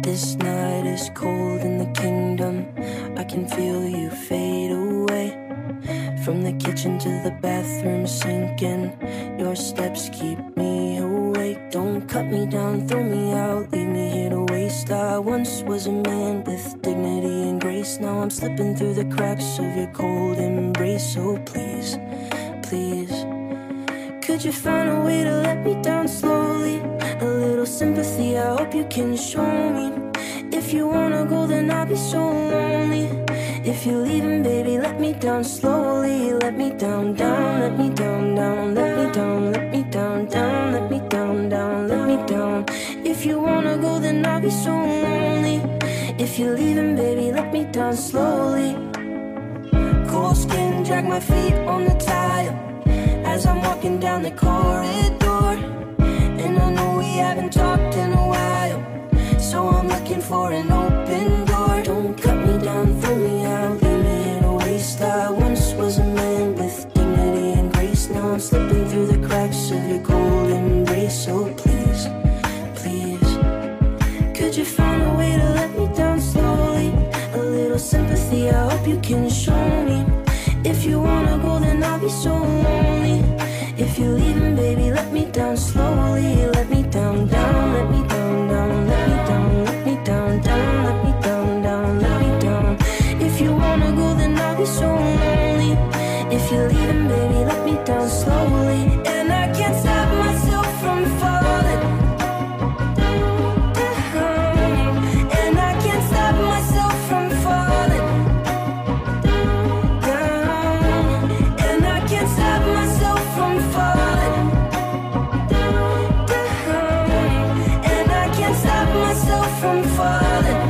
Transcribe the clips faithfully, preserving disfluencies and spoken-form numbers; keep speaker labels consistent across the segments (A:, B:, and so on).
A: This night is cold in the kingdom. I can feel you fade away. From the kitchen to the bathroom sinking. Your steps keep me awake. Don't cut me down, throw me out, leave me here to waste. I once was a man with dignity and grace. Now I'm slipping through the cracks of your cold embrace. So please, please, could you find a way to let me down slowly? A little sympathy, I hope you can show me. If you wanna go, then I'll be so lonely. If you're leaving, baby, let me down slowly. Let me down, down, let me down, down, let me down, let me down, down, let me down, down, let me down. If you wanna go, then I'll be so lonely. If you're leaving, baby, let me down slowly. Cold skin, drag my feet on the tile as I'm walking down the corridor. And I know we haven't talked in a while, so I'm looking for an open door. Don't cut me down, throw me out, leave me here to waste. I once was a man with dignity and grace. Now I'm slipping through the cracks of your cold embrace. So please, please, could you find a way to let me down slowly? A little sympathy, I hope you can show me. If you wanna go, then I'll be so lonely. If you're leaving, baby, let me down slowly. Let me down, down, let me down, down, let me down, let me down, down, let me down, down, let me down. If you wanna go, then I'll be so lonely. If you're leaving, baby, let me down slowly. And I can't stop myself from falling down. And I can't stop myself from falling down. And I can't stop myself from falling down. And I can't stop myself from falling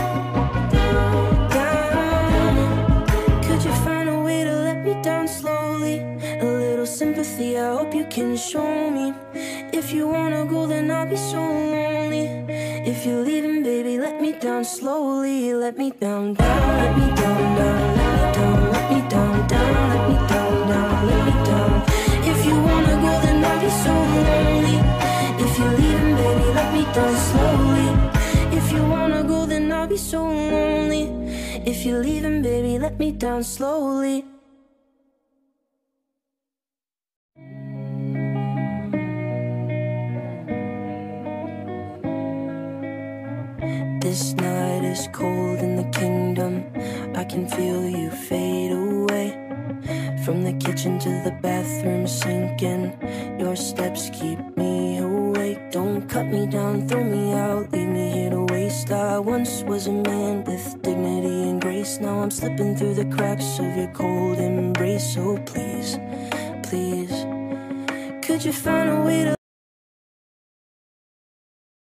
A: down. Could you find a way to let me down slowly? A little sympathy, I hope you can show me. If you wanna go, then I'll be so lonely. If you're leaving, baby, let me down slowly. Let me down, down, let me down, down, let me down, let me down, down, let me down, down, let me down. If you wanna go, then I'll be so lonely. If you're leaving, baby, let me down slowly. If you wanna go, then I'll be so lonely. If you're leaving, baby, let me down slowly. This night is cold in the kingdom. I can feel you fade away. From the kitchen to the bathroom sinking. Your steps keep me awake. Don't cut me down, throw me out, leave me here to waste. I once was a man with dignity and grace. Now I'm slipping through the cracks of your cold embrace. So please, please, could you find a way to